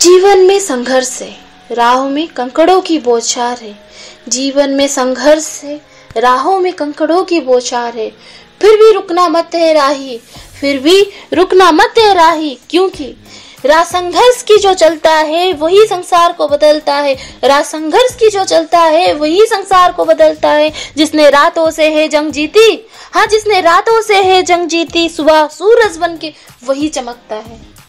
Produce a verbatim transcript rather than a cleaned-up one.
जीवन में संघर्ष है, राहों में कंकड़ों की बौछार है। जीवन में संघर्ष है, राहों में कंकड़ों की बौछार है। फिर भी रुकना मत है राही, फिर भी रुकना मत है राही, क्योंकि राह संघर्ष की जो चलता है वही संसार को बदलता है। राह संघर्ष की जो चलता है वही संसार को बदलता है। जिसने रातों से है जंग जीती, हाँ जिसने रातों से है जंग जीती, सुबह सूरज बन के वही चमकता है।